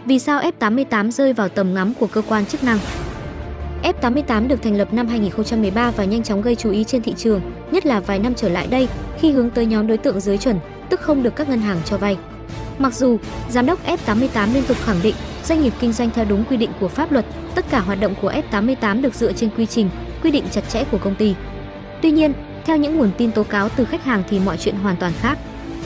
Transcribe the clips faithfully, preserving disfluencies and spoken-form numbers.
Vì sao F tám mươi tám rơi vào tầm ngắm của cơ quan chức năng? F tám mươi tám được thành lập năm hai nghìn không trăm mười ba và nhanh chóng gây chú ý trên thị trường, nhất là vài năm trở lại đây khi hướng tới nhóm đối tượng dưới chuẩn, tức không được các ngân hàng cho vay. Mặc dù giám đốc F tám mươi tám liên tục khẳng định doanh nghiệp kinh doanh theo đúng quy định của pháp luật, tất cả hoạt động của F tám mươi tám được dựa trên quy trình, quy định chặt chẽ của công ty. Tuy nhiên, theo những nguồn tin tố cáo từ khách hàng thì mọi chuyện hoàn toàn khác.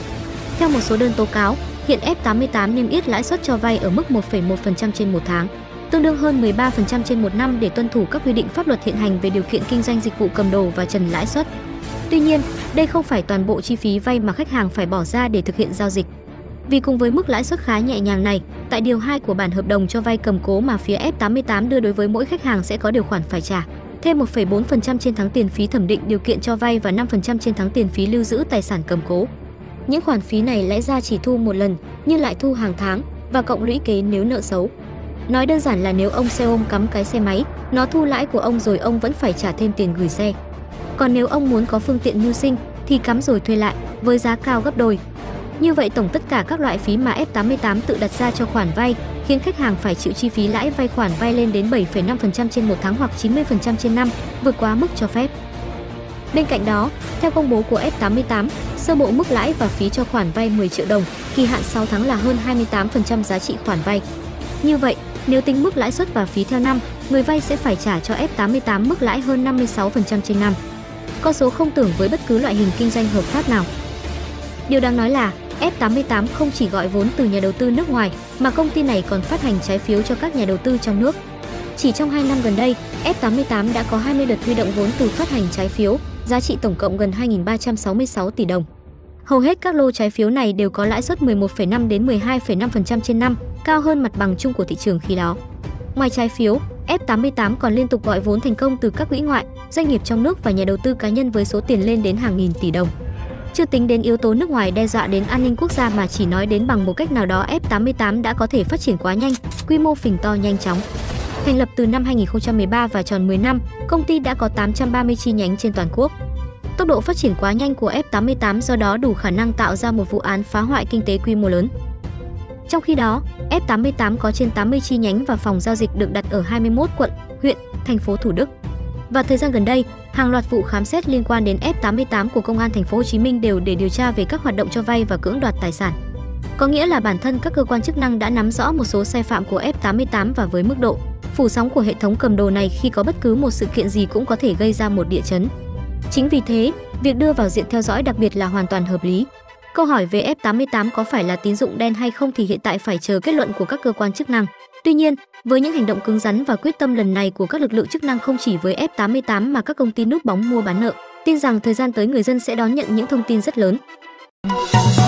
Theo một số đơn tố cáo, hiện F tám mươi tám niêm yết lãi suất cho vay ở mức một phẩy một phần trăm trên một tháng, tương đương hơn mười ba phần trăm trên một năm để tuân thủ các quy định pháp luật hiện hành về điều kiện kinh doanh dịch vụ cầm đồ và trần lãi suất. Tuy nhiên, đây không phải toàn bộ chi phí vay mà khách hàng phải bỏ ra để thực hiện giao dịch. Vì cùng với mức lãi suất khá nhẹ nhàng này, tại điều hai của bản hợp đồng cho vay cầm cố mà phía F tám mươi tám đưa đối với mỗi khách hàng sẽ có điều khoản phải trả thêm một phẩy bốn phần trăm trên tháng tiền phí thẩm định điều kiện cho vay và năm phần trăm trên tháng tiền phí lưu giữ tài sản cầm cố. Những khoản phí này lẽ ra chỉ thu một lần, nhưng lại thu hàng tháng và cộng lũy kế nếu nợ xấu. Nói đơn giản là nếu ông xe ôm cắm cái xe máy, nó thu lãi của ông rồi ông vẫn phải trả thêm tiền gửi xe. Còn nếu ông muốn có phương tiện mưu sinh thì cắm rồi thuê lại với giá cao gấp đôi. Như vậy tổng tất cả các loại phí mà F tám mươi tám tự đặt ra cho khoản vay khiến khách hàng phải chịu chi phí lãi vay khoản vay lên đến bảy phẩy năm phần trăm trên một tháng hoặc chín mươi phần trăm trên năm, vượt quá mức cho phép. Bên cạnh đó, theo công bố của F tám mươi tám, sơ bộ mức lãi và phí cho khoản vay mười triệu đồng, kỳ hạn sáu tháng là hơn hai mươi tám phần trăm giá trị khoản vay. Như vậy, nếu tính mức lãi suất và phí theo năm, người vay sẽ phải trả cho F tám mươi tám mức lãi hơn năm mươi sáu phần trăm trên năm. Con số không tưởng với bất cứ loại hình kinh doanh hợp pháp nào. Điều đáng nói là F tám mươi tám không chỉ gọi vốn từ nhà đầu tư nước ngoài mà công ty này còn phát hành trái phiếu cho các nhà đầu tư trong nước. Chỉ trong hai năm gần đây, F tám mươi tám đã có hai mươi đợt huy động vốn từ phát hành trái phiếu, giá trị tổng cộng gần hai nghìn ba trăm sáu mươi sáu tỷ đồng. Hầu hết các lô trái phiếu này đều có lãi suất mười một phẩy năm đến mười hai phẩy năm phần trăm trên năm, cao hơn mặt bằng chung của thị trường khi đó. Ngoài trái phiếu, F tám mươi tám còn liên tục gọi vốn thành công từ các quỹ ngoại, doanh nghiệp trong nước và nhà đầu tư cá nhân với số tiền lên đến hàng nghìn tỷ đồng. Chưa tính đến yếu tố nước ngoài đe dọa đến an ninh quốc gia mà chỉ nói đến bằng một cách nào đó F tám mươi tám đã có thể phát triển quá nhanh, quy mô phình to nhanh chóng. Thành lập từ năm hai nghìn không trăm mười ba và tròn mười năm, công ty đã có tám trăm ba mươi chi nhánh trên toàn quốc. Tốc độ phát triển quá nhanh của F tám mươi tám do đó đủ khả năng tạo ra một vụ án phá hoại kinh tế quy mô lớn. Trong khi đó, F tám mươi tám có trên tám mươi chi nhánh và phòng giao dịch được đặt ở hai mươi mốt quận, huyện, thành phố Thủ Đức. Và thời gian gần đây, hàng loạt vụ khám xét liên quan đến F tám mươi tám của Công an thành phố Hồ Chí Minh đều để điều tra về các hoạt động cho vay và cưỡng đoạt tài sản. Có nghĩa là bản thân các cơ quan chức năng đã nắm rõ một số sai phạm của F tám mươi tám và với mức độ phủ sóng của hệ thống cầm đồ này khi có bất cứ một sự kiện gì cũng có thể gây ra một địa chấn. Chính vì thế, việc đưa vào diện theo dõi đặc biệt là hoàn toàn hợp lý. Câu hỏi về F tám mươi tám có phải là tín dụng đen hay không thì hiện tại phải chờ kết luận của các cơ quan chức năng. Tuy nhiên, với những hành động cứng rắn và quyết tâm lần này của các lực lượng chức năng không chỉ với F tám mươi tám mà các công ty núp bóng mua bán nợ, tin rằng thời gian tới người dân sẽ đón nhận những thông tin rất lớn.